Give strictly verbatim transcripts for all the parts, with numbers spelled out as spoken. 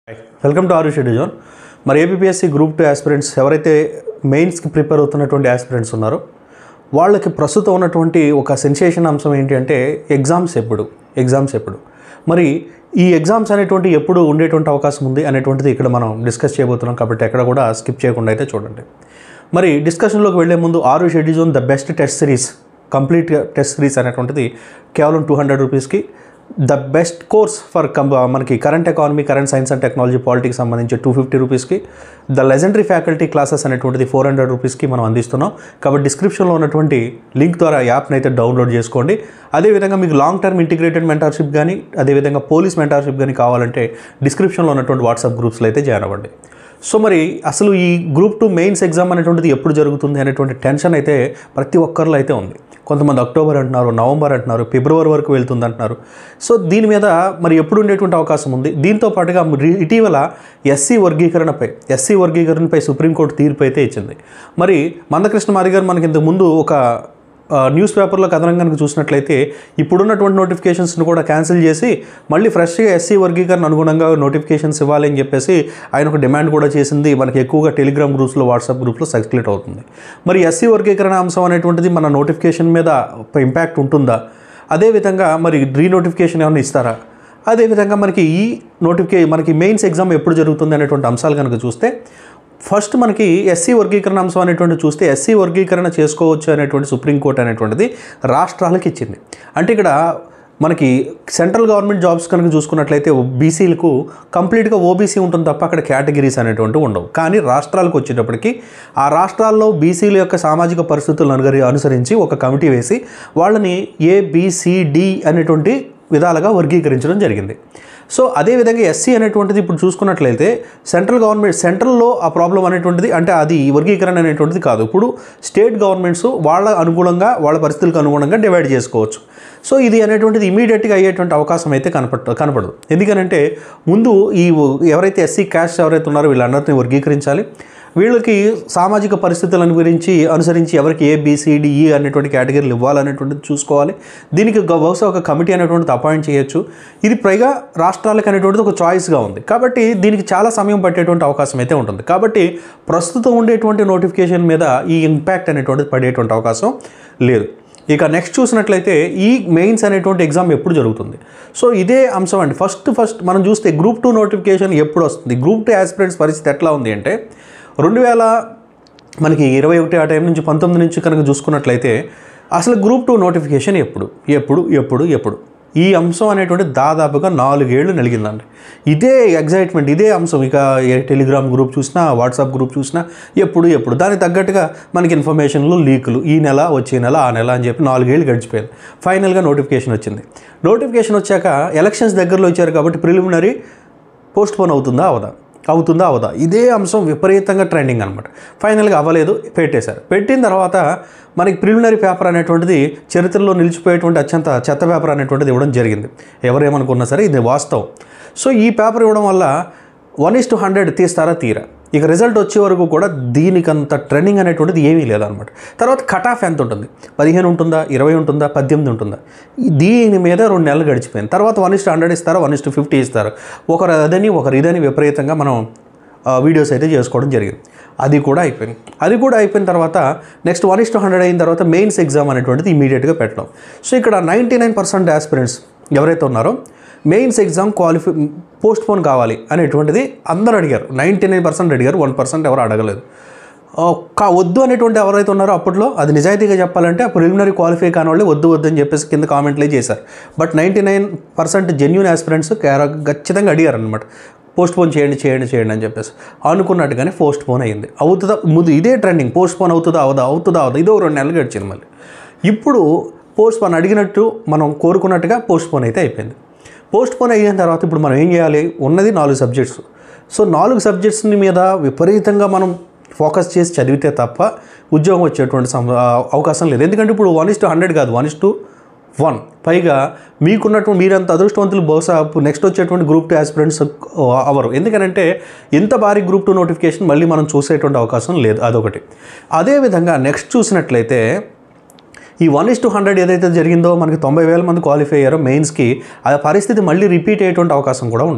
Welcome to our schedule zone. మరి APSC group two aspirants ఎవరైతే మెయిన్స్కి ప్రిపేర్ అవుతున్నటువంటి ఆస్పిరెంట్స్ ఉన్నారో వాళ్ళకి ప్రస్తుతం ఉన్నటువంటి ఒక సెన్సేషన్ అంశం ఏంటి అంటే ఎగ్జామ్స్ ఎప్పుడు ఎగ్జామ్స్ ఎప్పుడు మరి ఈ ఎగ్జామ్స్ అనేటువంటి ఎప్పుడు ఉండేటువంటి అవకాశం ఉంది అనేటువంటిది ఇక్కడ మనం డిస్కస్ చేయబోతున్నాం. కాబట్టి ఎక్కడ కూడా స్కిప్ చేయకుండా అయితే చూడండి. మరి డిస్కషన్లోకి వెళ్లే ముందు our schedule zone the best test series complete test series అనేటువంటిది కేవలం టూ హండ్రెడ్ రూపీస్కి, ద బెస్ట్ కోర్స్ ఫర్ కం మనకి current economy, current science and technology, politics సంబంధించి టూ ఫిఫ్టీ రూపీస్కి, ద లెజెండరీ ఫ్యాకల్టీ క్లాసెస్ అనేటువంటిది ఫోర్ హండ్రెడ్ రూపీస్కి మనం అందిస్తున్నాం. కాబట్టి డిస్క్రిప్షన్లో ఉన్నటువంటి లింక్ ద్వారా యాప్ని అయితే డౌన్లోడ్ చేసుకోండి. అదేవిధంగా మీకు లాంగ్ టర్మ్ ఇంటిగ్రేటెడ్ మెంటర్షిప్ కానీ, అదేవిధంగా పోలీస్ మెంటర్షిప్ కానీ కావాలంటే డిస్క్రిప్షన్లో ఉన్నటువంటి వాట్సాప్ గ్రూప్స్లో అయితే జాయిన్ అవ్వండి. సో మరి అసలు ఈ గ్రూప్ టూ మెయిన్స్ ఎగ్జామ్ అనేటువంటిది ఎప్పుడు జరుగుతుంది అనేటువంటి టెన్షన్ అయితే ప్రతి ఒక్కరిలో అయితే ఉంది. కొంతమంది అక్టోబర్ అంటున్నారు, నవంబర్ అంటున్నారు, ఫిబ్రవరి వరకు వెళ్తుంది అంటున్నారు. సో దీని మీద మరి ఎప్పుడు ఉండేటువంటి అవకాశం ఉంది. దీంతో పాటుగా ఇటీవల ఎస్సీ వర్గీకరణపై ఎస్సీ వర్గీకరణపై సుప్రీంకోర్టు తీర్పు అయితే ఇచ్చింది. మరి మందకృష్ణ మాదిగ గారు మనకి ఇంతకు ముందు ఒక న్యూస్ పేపర్లో కథనం కనుక చూసినట్లయితే ఇప్పుడున్నటువంటి నోటిఫికేషన్స్ని కూడా క్యాన్సిల్ చేసి మళ్ళీ ఫ్రెష్గా ఎస్సీ వర్గీకరణ అనుగుణంగా నోటిఫికేషన్స్ ఇవ్వాలి అని చెప్పేసి ఆయన ఒక డిమాండ్ కూడా చేసింది. మనకి ఎక్కువగా టెలిగ్రామ్ గ్రూప్స్లో, వాట్సాప్ గ్రూప్లో సర్క్యులేట్ అవుతుంది. మరి ఎస్సీ వర్గీకరణ అంశం అనేటువంటిది మన నోటిఫికేషన్ మీద ఇంపాక్ట్ ఉంటుందా? అదేవిధంగా మరి రీనోటిఫికేషన్ ఏమైనా ఇస్తారా? అదేవిధంగా మనకి ఈ నోటిఫికే మనకి మెయిన్స్ ఎగ్జామ్ ఎప్పుడు జరుగుతుంది అనేటువంటి అంశాలు కనుక చూస్తే ఫస్ట్ మనకి ఎస్సీ వర్గీకరణ అంశం అనేటువంటి చూస్తే ఎస్సీ వర్గీకరణ చేసుకోవచ్చు అనేటువంటి సుప్రీంకోర్టు అనేటువంటిది రాష్ట్రాలకు ఇచ్చింది. అంటే ఇక్కడ మనకి సెంట్రల్ గవర్నమెంట్ జాబ్స్ కనుక చూసుకున్నట్లయితే బీసీలకు కంప్లీట్గా ఓబీసీ ఉంటుంది తప్ప అక్కడ కేటగిరీస్ అనేటువంటి ఉండవు. కానీ రాష్ట్రాలకు వచ్చేటప్పటికి ఆ రాష్ట్రాల్లో బీసీల యొక్క సామాజిక పరిస్థితులను అనుసరించి ఒక కమిటీ వేసి వాళ్ళని ఏబిసిడి అనేటువంటి విధాలుగా వర్గీకరించడం జరిగింది. సో అదేవిధంగా ఎస్సీ అనేటువంటిది ఇప్పుడు చూసుకున్నట్లయితే సెంట్రల్ గవర్నమెంట్ సెంట్రల్లో ఆ ప్రాబ్లం అనేటువంటిది అంటే అది వర్గీకరణ అనేటువంటిది కాదు. ఇప్పుడు స్టేట్ గవర్నమెంట్స్ వాళ్ళ అనుగుణంగా వాళ్ళ పరిస్థితులకు అనుగుణంగా డివైడ్ చేసుకోవచ్చు. సో ఇది అనేటువంటిది ఇమీడియట్గా అయ్యేటువంటి అవకాశం అయితే కనపడ కనపడదు ఎందుకనంటే ముందు ఈ ఎవరైతే ఎస్సీ క్యాస్ట్ ఎవరైతే ఉన్నారో వీళ్ళందరినీ వర్గీకరించాలి. వీళ్ళకి సామాజిక పరిస్థితులను గురించి అనుసరించి ఎవరికి ఏబిసిడిఈ అనేటువంటి కేటగిరీలు ఇవ్వాలనేటువంటిది చూసుకోవాలి. దీనికి బహుశా ఒక కమిటీ అనేటువంటిది అపాయింట్ చేయొచ్చు. ఇది పైగా రాష్ట్రాలకు అనేటువంటిది ఒక చాయిస్గా ఉంది. కాబట్టి దీనికి చాలా సమయం పట్టేటువంటి అవకాశం అయితే ఉంటుంది. కాబట్టి ప్రస్తుతం ఉండేటువంటి నోటిఫికేషన్ మీద ఈ ఇంపాక్ట్ అనేటువంటిది పడేటువంటి అవకాశం లేదు. ఇక నెక్స్ట్ చూసినట్లయితే ఈ మెయిన్స్ అనేటువంటి ఎగ్జామ్ ఎప్పుడు జరుగుతుంది. సో ఇదే అంశం అండి. ఫస్ట్ ఫస్ట్ మనం చూస్తే గ్రూప్ టూ నోటిఫికేషన్ ఎప్పుడు వస్తుంది, గ్రూప్ టూ ఆస్పిరెంట్స్ పరిస్థితి ఎట్లా ఉంది అంటే రెండు వేల మనకి ఇరవై ఒకటి ఆ టైం నుంచి పంతొమ్మిది నుంచి కనుక చూసుకున్నట్లయితే అసలు గ్రూప్ టూ నోటిఫికేషన్ ఎప్పుడు ఎప్పుడు ఎప్పుడు ఎప్పుడు ఈ అంశం అనేటువంటి దాదాపుగా నాలుగేళ్లు నలిగిందండి. ఇదే ఎగ్జైట్మెంట్, ఇదే అంశం. ఇక టెలిగ్రామ్ గ్రూప్ చూసినా, వాట్సాప్ గ్రూప్ చూసినా ఎప్పుడు ఎప్పుడు దానికి తగ్గట్టుగా మనకి ఇన్ఫర్మేషన్లు లీకులు ఈ నెల వచ్చే నెల ఆ నెల అని చెప్పి నాలుగేళ్ళు గడిచిపోయింది. ఫైనల్గా నోటిఫికేషన్ వచ్చింది. నోటిఫికేషన్ వచ్చాక ఎలక్షన్స్ దగ్గరలో వచ్చారు కాబట్టి ప్రిలిమినరీ పోస్ట్ పోన్ అవుతుందా అవదా అవుతుందా అవదా ఇదే అంశం విపరీతంగా ట్రెండింగ్ అనమాట. ఫైనల్గా అవ్వలేదు, పెట్టేశారు. పెట్టిన తర్వాత మనకి ప్రిలిమినరీ పేపర్ అనేటువంటిది చరిత్రలో నిలిచిపోయేటువంటి అత్యంత చెత్త పేపర్ అనేటువంటిది ఇవ్వడం జరిగింది. ఎవరేమనుకున్నా సరే ఇది వాస్తవం. సో ఈ పేపర్ ఇవ్వడం వల్ల వన్ ఇస్ టు హండ్రెడ్ తీస్తారా తీరా. ఇక రిజల్ట్ వచ్చే వరకు కూడా దీనికంత ట్రెండింగ్ అనేటువంటిది ఏమీ లేదనమాట. తర్వాత కట్ ఆఫ్ ఎంత ఉంటుంది, పదిహేను ఉంటుందా, ఇరవై ఉంటుందా, పద్దెనిమిది ఉంటుందా, దీని మీద రెండు నెలలు గడిచిపోయింది. తర్వాత వన్ ఇస్ టు హండ్రెడ్ hundred, one is to fifty ఇస్తారు. ఒకరు అదని ఒకరు ఇదని విపరీతంగా మనం వీడియోస్ అయితే చేసుకోవడం జరిగింది. అది కూడా అయిపోయింది. అది కూడా అయిపోయిన తర్వాత next one is to hundred అయిన తర్వాత మెయిన్స్ ఎగ్జామ్ అనేటువంటిది ఇమీడియట్గా పెట్టడం. సో ఇక్కడ నైంటీ నైన్ పర్సెంట్ ఆస్పిరెంట్స్ ఎవరైతే ఉన్నారో mains exam qualify postpone కావాలి అనేటువంటిది అందరూ అడిగారు. నైంటీ నైన్ పర్సెంట్ అడిగారు, వన్ పర్సెంట్ ఎవరు అడగలేదు. కా వద్దు అనేటువంటి ఎవరైతే ఉన్నారో అప్పట్లో అది నిజాయితీగా చెప్పాలంటే ఆ ప్రిలిమినరీ క్వాలిఫై కాని వాళ్ళు వద్దు వద్దు అని చెప్పేసి కింద కామెంట్లే చేశారు. But ninety nine percent genuine aspirants ఖచ్చితంగా అడిగారు అనమాట, పోస్ట్ పోన్ చేయండి చేయండి చేయండి అని చెప్పేసి. అనుకున్నట్టుగానే పోస్ట్ పోన్ అయ్యింది. అవుతుందా ముందు ఇదే ట్రెండింగ్, పోస్ట్ పోన్ అవుతుందా అవదా అవుతుందా అవదా ఇదో రెండు నెలలు గడిచింది. మళ్ళీ ఇప్పుడు పోస్ట్ పోన్ అడిగినట్టు మనం కోరుకున్నట్టుగా పోస్ట్ పోన్ అయితే అయిపోయింది. పోస్ట్ పోన్ అయిన తర్వాత ఇప్పుడు మనం ఏం చేయాలి, ఉన్నది నాలుగు సబ్జెక్ట్స్. సో నాలుగు సబ్జెక్ట్స్ని మీద విపరీతంగా మనం ఫోకస్ చేసి చదివితే తప్ప ఉద్యోగం వచ్చేటువంటి అవకాశం లేదు. ఎందుకంటే ఇప్పుడు వన్ ఇస్ టు హండ్రెడ్ కాదు, వన్ ఇస్ టు వన్. పైగా మీకున్నటువంటి మీరంత అదృష్టవంతులు బహుశా నెక్స్ట్ వచ్చేటువంటి గ్రూప్ టూ ఆస్పిరెంట్స్ అవరు. ఎందుకంటే ఇంత భారీ గ్రూప్ టూ నోటిఫికేషన్ మళ్ళీ మనం చూసేటువంటి అవకాశం లేదు, అదొకటి. అదేవిధంగా నెక్స్ట్ చూసినట్లయితే ఈ వన్ ఇస్ టు హండ్రెడ్ ఏదైతే జరిగిందో మనకి తొంభై వేల మంది క్వాలిఫై అయ్యారో మెయిన్స్కి, ఆ పరిస్థితి మళ్ళీ రిపీట్ అయ్యేటువంటి అవకాశం కూడా ఉండదు.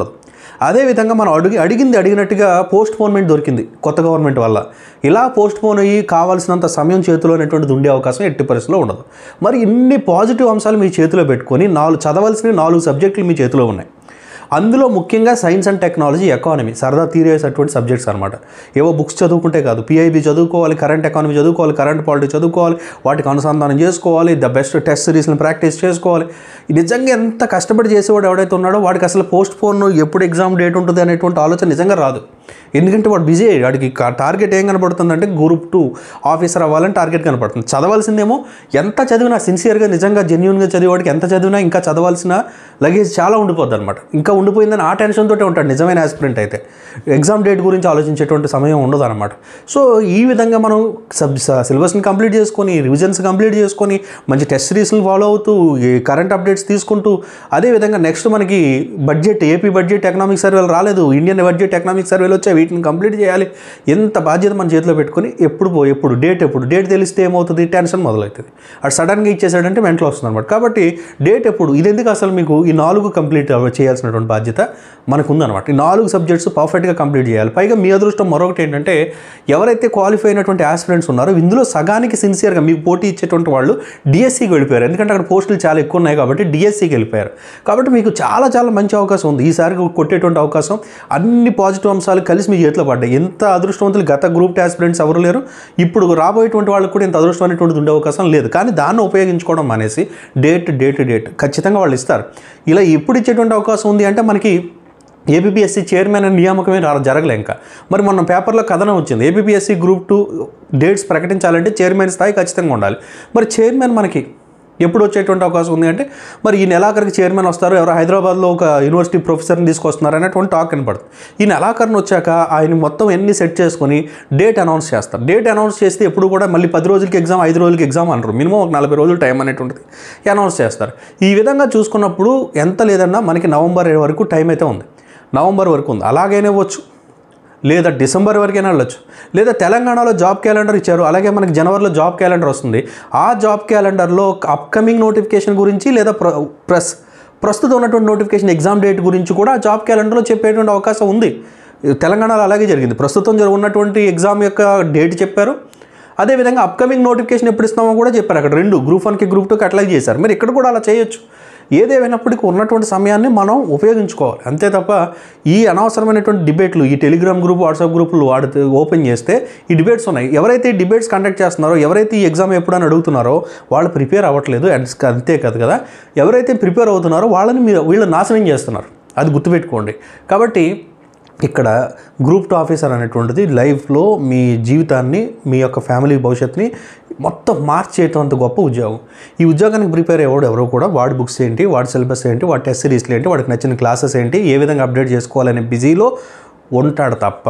అదేవిధంగా మనం అడిగి అడిగింది అడిగినట్టుగా పోస్ట్ పోన్మెంట్ దొరికింది కొత్త గవర్నమెంట్ వల్ల. ఇలా పోస్ట్ పోన్ అయ్యి కావాల్సినంత సమయం చేతిలో అనేటువంటిది ఉండే అవకాశం ఎట్టి పరిస్థితిలో ఉండదు. మరి ఇన్ని పాజిటివ్ అంశాలు మీ చేతిలో పెట్టుకొని నాలుగు చదవాల్సిన నాలుగు సబ్జెక్టులు మీ చేతిలో ఉన్నాయి. అందులో ముఖ్యంగా సైన్స్ అండ్ టెక్నాలజీ, ఎకానమీ సరదా తీరేసేటువంటి సబ్జెక్ట్స్ అనమాట. ఏవో బుక్స్ చదువుకుంటే కాదు, పిఐబి చదువుకోవాలి, కరెంట్ ఎకానమీ చదువుకోవాలి, కరెంట్ పాలిటీ చదువుకోవాలి, వాటికి అనుసంధానం చేసుకోవాలి, ద బెస్ట్ టెస్ట్ సిరీస్ని ప్రాక్టీస్ చేసుకోవాలి. నిజంగా ఎంత కష్టపడి చేసేవాడు ఎవడైతే ఉన్నాడో వాడికి అసలు పోస్ట్ పోన్ ఎప్పుడు ఎగ్జామ్ డేట్ ఉంటుంది అనేటువంటి ఆలోచన నిజంగా రాదు. ఎందుకంటే వాడు బిజీ అయ్యి వాడికి టార్గెట్ ఏం కనపడుతుందంటే గ్రూప్ టూ ఆఫీసర్ అవ్వాలని టార్గెట్ కనపడుతుంది. చదవాల్సిందేమో ఎంత చదివినా సిన్సియర్గా నిజంగా జెన్యూన్గా చదివేవాడికి ఎంత చదివినా ఇంకా చదవాల్సిన లగేజ్ చాలా ఉండిపోద్ది అనమాట. ఇంకా ఉండిపోయిందని ఆ టెన్షన్ తోటే ఉంటాడు నిజమైన ఆస్పిరెంట్ అయితే. ఎగ్జామ్ డేట్ గురించి ఆలోచించేటువంటి సమయం ఉండదు అనమాట. సో ఈ విధంగా మనం సబ్ సిలబస్ని కంప్లీట్ చేసుకొని, రివిజన్స్ కంప్లీట్ చేసుకొని, మంచి టెస్ట్ సిరీస్ని ఫాలో అవుతూ, కరెంట్ అప్డేట్స్ తీసుకుంటూ, అదేవిధంగా నెక్స్ట్ మనకి బడ్జెట్, ఏపీ బడ్జెట్ ఎకనామిక్ సర్వేలు రాలేదు, ఇండియన్ బడ్జెట్ ఎకనామిక్ సర్వేలు వచ్చాయి, వీటిని కంప్లీట్ చేయాలి. ఎంత బాధ్యత మన చేతిలో పెట్టుకొని ఎప్పుడు పో ఎప్పుడు డేట్ ఎప్పుడు డేట్ తెలిస్తే ఏమవుతుంది, టెన్షన్ మొదలవుతుంది. అటు సడన్గా ఇచ్చేసాడంటే మెంటల్ వస్తుంది అనమాట. కాబట్టి డేట్ ఎప్పుడు, ఇది ఎందుకు అసలు మీకు ఈ నాలుగు కంప్లీట్ చేయాల్సినటువంటి బాధ్యత మనకు ఉందన్నమాట. ఈ నాలుగు సబ్జెక్ట్స్ పర్ఫెక్ట్గా కంప్లీట్ చేయాలి. పైగా మీ అదృష్టం మరొకటి ఏంటంటే, ఎవరైతే క్వాలిఫై అయినటువంటి ఆస్పిరెంట్స్ ఉన్నారో ఇందులో సగానికి సిన్సియర్గా మీకు పోటీ ఇచ్చేటువంటి వాళ్ళు డిఎస్సికి వెళ్ళిపోయారు. ఎందుకంటే అక్కడ పోస్టులు చాలా ఎక్కువ ఉన్నాయి కాబట్టి డిఎస్సికి వెళ్ళిపోయారు. కాబట్టి మీకు చాలా చాలా మంచి అవకాశం ఉంది. ఈసారి కొట్టేటువంటి అవకాశం, అన్ని పాజిటివ్ అంశాలు కలిసి మీ చేతిలో పడ్డాయి. ఎంత అదృష్టవంతులు గత గ్రూప్ ఆస్పిరెంట్స్ ఎవరు లేరు. ఇప్పుడు రాబోయేటువంటి వాళ్ళకి కూడా ఇంత అదృష్టం అనేటువంటిది ఉండే అవకాశం లేదు. కానీ దాన్ని ఉపయోగించుకోవడం మానేసి డేట్ డేట్ డేట్ ఖచ్చితంగా వాళ్ళు ఇస్తారు. ఇలా ఎప్పుడు ఇచ్చేటువంటి అవకాశం ఉంది అంటే, మనకి ఏపీపీఎస్సీ చైర్మన్ అనే నియామకమే జరగలే ఇంకా. మరి మొన్న పేపర్లో కథనం వచ్చింది, ఏపీపీఎస్సీ గ్రూప్ టూ డేట్స్ ప్రకటించాలంటే చైర్మన్ స్థాయి ఖచ్చితంగా ఉండాలి. మరి చైర్మన్ మనకి ఎప్పుడు వచ్చేటువంటి అవకాశం ఉంది అంటే, మరి ఈ నెలాఖరికి చైర్మన్ వస్తారు, ఎవరో హైదరాబాద్లో ఒక యూనివర్సిటీ ప్రొఫెసర్ని తీసుకొస్తున్నారు అనేటువంటి టాక్ కనపడుతుంది. ఈ నెలాఖరుని వచ్చాక ఆయన మొత్తం ఎన్ని సెట్ చేసుకొని డేట్ అనౌన్స్ చేస్తారు. డేట్ అనౌన్స్ చేస్తే ఎప్పుడు కూడా మళ్ళీ పది రోజులకి ఎగ్జామ్, ఐదు రోజులకి ఎగ్జామ్ అనరు. మినిమం ఒక నలభై రోజులు టైం అనేటువంటిది అనౌన్స్ చేస్తారు. ఈ విధంగా చూసుకున్నప్పుడు ఎంత లేదన్నా మనకి నవంబర్ వరకు టైం అయితే ఉంది. నవంబర్ వరకు ఉంది. అలాగైనా ఇవ్వచ్చు, లేదా డిసెంబర్ వరకైనా వెళ్ళొచ్చు, లేదా తెలంగాణలో జాబ్ క్యాలెండర్ ఇచ్చారు, అలాగే మనకి జనవరిలో జాబ్ క్యాలెండర్ వస్తుంది. ఆ జాబ్ క్యాలెండర్లో అప్కమింగ్ నోటిఫికేషన్ గురించి, లేదా ప్ర ప్రెస్ ప్రస్తుతం ఉన్నటువంటి నోటిఫికేషన్ ఎగ్జామ్ డేట్ గురించి కూడా ఆ జాబ్ క్యాలెండర్లో చెప్పేటువంటి అవకాశం ఉంది. తెలంగాణలో అలాగే జరిగింది. ప్రస్తుతం జరుగుతున్నటువంటి ఎగ్జామ్ యొక్క డేట్ చెప్పారు, అదేవిధంగా అప్కమింగ్ నోటిఫికేషన్ ఎప్పుడు ఇస్తామో కూడా చెప్పారు. అక్కడ రెండు గ్రూప్ వన్కి గ్రూప్ టూకి అట్లా చేశారు. మరి ఇక్కడ కూడా అలా చేయొచ్చు. ఏదేమైనప్పటికీ ఉన్నటువంటి సమయాన్ని మనం ఉపయోగించుకోవాలి అంతే తప్ప, ఈ అనవసరమైనటువంటి డిబేట్లు ఈ టెలిగ్రామ్ గ్రూప్, వాట్సాప్ గ్రూపులు వాడితే ఓపెన్ చేస్తే ఈ డిబేట్స్ ఉన్నాయి. ఎవరైతే డిబేట్స్ కండక్ట్ చేస్తున్నారో, ఎవరైతే ఈ ఎగ్జామ్ ఎప్పుడని అడుగుతున్నారో వాళ్ళు ప్రిపేర్ అవ్వట్లేదు. అంతే కాదు కదా, ఎవరైతే ప్రిపేర్ అవుతున్నారో వాళ్ళని మీరు వీళ్ళు నాశనం చేస్తున్నారు. అది గుర్తుపెట్టుకోండి. కాబట్టి ఇక్కడ గ్రూప్ టూ ఆఫీసర్ అనేటువంటిది లైఫ్లో మీ జీవితాన్ని, మీ యొక్క ఫ్యామిలీ భవిష్యత్తుని మొత్తం మార్చేటంత గొప్ప ఉద్యోగం. ఈ ఉద్యోగానికి ప్రిపేర్ అయ్యేవాడు ఎవరో కూడా వాడి బుక్స్ ఏంటి, వాడి సిలబస్ ఏంటి, వాడి టెస్ట్ సిరీస్లు ఏంటి, వాడికి నచ్చిన క్లాసెస్ ఏంటి, ఏ విధంగా అప్డేట్ చేసుకోవాలనే బిజీలో ఉంటాడు తప్ప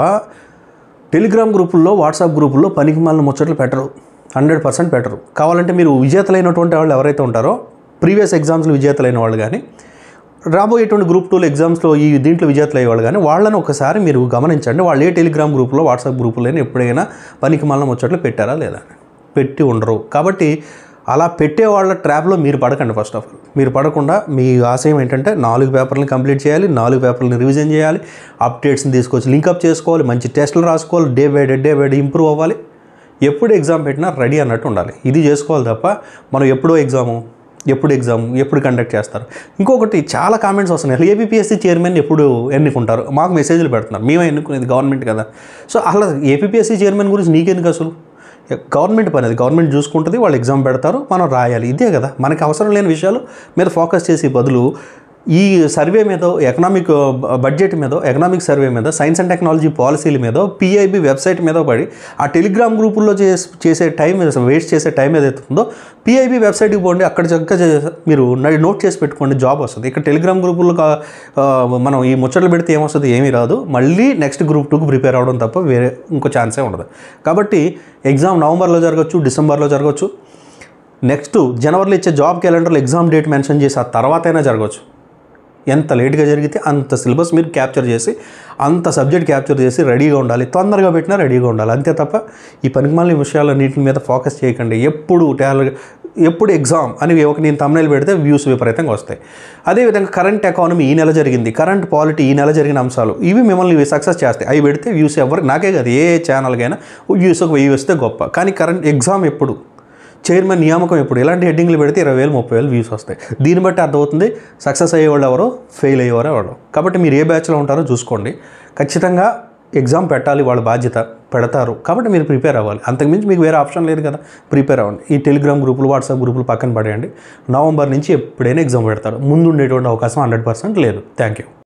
టెలిగ్రామ్ గ్రూపుల్లో, వాట్సాప్ గ్రూపుల్లో పనికి మాలిన ముచ్చట్లు పెట్టరు. హండ్రెడ్ పర్సెంట్ పెట్టరు. కావాలంటే మీరు విజేతలైనటువంటి వాళ్ళు ఎవరైతే ఉంటారో, ప్రీవియస్ ఎగ్జామ్స్లో విజేతలైన వాళ్ళు కానీ, రాబోయేటువంటి గ్రూప్ టూలో ఎగ్జామ్స్లో ఈ దీంట్లో విజేతలు అయ్యేవాళ్ళు కానీ, వాళ్ళని ఒకసారి మీరు గమనించండి. వాళ్ళు ఏ టెలిగ్రామ్ గ్రూప్లో, వాట్సాప్ గ్రూపులో ఎప్పుడైనా పనికి మాలిన ముచ్చట్లు పెట్టారా లేదా? పెట్టి ఉండరు. కాబట్టి అలా పెట్టే వాళ్ళ ట్రాప్లో మీరు పడకండి. ఫస్ట్ ఆఫ్ ఆల్ మీరు పడకుండా మీ ఆశయం ఏంటంటే నాలుగు పేపర్లను కంప్లీట్ చేయాలి, నాలుగు పేపర్లను రివిజన్ చేయాలి, అప్డేట్స్ని తీసుకొచ్చి లింకప్ చేసుకోవాలి, మంచి టెస్టులు రాసుకోవాలి, day by day day by day improve అవ్వాలి. ఎప్పుడు ఎగ్జామ్ పెట్టినా రెడీ అన్నట్టు ఉండాలి. ఇది చేసుకోవాలి తప్ప మనం ఎప్పుడో ఎగ్జాము, ఎప్పుడు ఎగ్జామ్, ఎప్పుడు కండక్ట్ చేస్తారు. ఇంకొకటి చాలా కామెంట్స్ వస్తున్నాయి, ఏపీపీఎస్సీ చైర్మన్ ఎప్పుడు ఎన్నుకుంటారు, మాకు మెసేజ్లు పెడుతున్నారు. మేమే ఎన్నుకునేది గవర్నమెంట్ కదా. సో అలా ఏపీపీఎస్సీ చైర్మన్ గురించి నీకెందుకు అసలు? గవర్నమెంట్ పని అది, గవర్నమెంట్ చూసుకుంటుంది, వాళ్ళు ఎగ్జామ్ పెడతారు, మనం రాయాలి. ఇదే కదా మనకి అవసరం లేని విషయాలు మీద ఫోకస్ చేసే బదులు ఈ సర్వే మీద, ఎకనామిక్ బడ్జెట్ మీద, ఎకనామిక్ సర్వే మీద, సైన్స్ అండ్ టెక్నాలజీ పాలసీల మీద, పిఐబి వెబ్సైట్ మీద పడి ఆ టెలిగ్రామ్ గ్రూపుల్లో చేసే టైం వేస్ట్ చేసే టైం ఏదైతే ఉందో పిఐబి వెబ్సైట్కి పోండి, అక్కడ చక్కగా మీరు నోట్ చేసి పెట్టుకోండి, జాబ్ వస్తుంది. ఇక్కడ టెలిగ్రామ్ గ్రూపుల్లో మనం ఈ ముచ్చట్లు పెడితే ఏమొస్తుంది, ఏమీ రాదు. మళ్ళీ నెక్స్ట్ గ్రూప్ టూకి ప్రిపేర్ అవ్వడం తప్ప వేరే ఇంకో ఛాన్సే ఉండదు. కాబట్టి ఎగ్జామ్ నవంబర్లో జరగచ్చు, డిసెంబర్లో జరగచ్చు, నెక్స్ట్ జనవరిలో ఇచ్చే జాబ్ క్యాలెండర్లో ఎగ్జామ్ డేట్ మెన్షన్ చేసి ఆ తర్వాత అయినా జరగచ్చు. ఎంత లేట్గా జరిగితే అంత సిలబస్ మీరు క్యాప్చర్ చేసి, అంత సబ్జెక్ట్ క్యాప్చర్ చేసి రెడీగా ఉండాలి. తొందరగా పెట్టినా రెడీగా ఉండాలి. అంతే తప్ప ఈ పనికిమాలిన విషయాలన్నింటి మీద ఫోకస్ చేయకండి. ఎప్పుడు ఎప్పుడు ఎగ్జామ్ అని ఒక నేను తమ్నైల్ పెడితే వ్యూస్ విపరీతంగా వస్తాయి. అదేవిధంగా కరెంట్ ఎకానమీ ఈ నెల జరిగింది, కరెంట్ పాలిటీ ఈ నెల జరిగిన అంశాలు, ఇవి మిమ్మల్ని సక్సెస్ చేస్తాయి. అవి పెడితే వ్యూస్ ఎవరు, నాకే కాదు ఏ ఛానల్కైనా వ్యూస్ ఒక వెయ్యి వస్తే గొప్ప. కానీ కరెంట్ ఎగ్జామ్ ఎప్పుడు, చైర్మన్ నియామకం ఎప్పుడు, ఇలాంటి హెడ్డింగ్లు పెడితే ఇరవై వేలు ముప్పై వేలు వ్యూస్ వస్తాయి. దీన్ని బట్టి అర్థమవుతుంది సక్సెస్ అయ్యేవాళ్ళు ఎవరో, ఫెయిల్ అయ్యేవారో ఎవరో. కాబట్టి మీరు ఏ బ్యాచ్లో ఉంటారో చూసుకోండి. ఖచ్చితంగా ఎగ్జామ్ పెట్టాలి, వాళ్ళ బాధ్యత, పెడతారు. కాబట్టి మీరు ప్రిపేర్ అవ్వాలి. అంతకుమించి మీకు వేరే ఆప్షన్ లేదు కదా, ప్రిపేర్ అవ్వండి. ఈ టెలిగ్రామ్ గ్రూపులు, వాట్సాప్ గ్రూపులు పక్కన పడేయండి. నవంబర్ నుంచి ఎప్పుడైనా ఎగ్జామ్ పెడతారు. ముందు ఉండేటువంటి అవకాశం హండ్రెడ్ పర్సెంట్ లేదు. Thank you.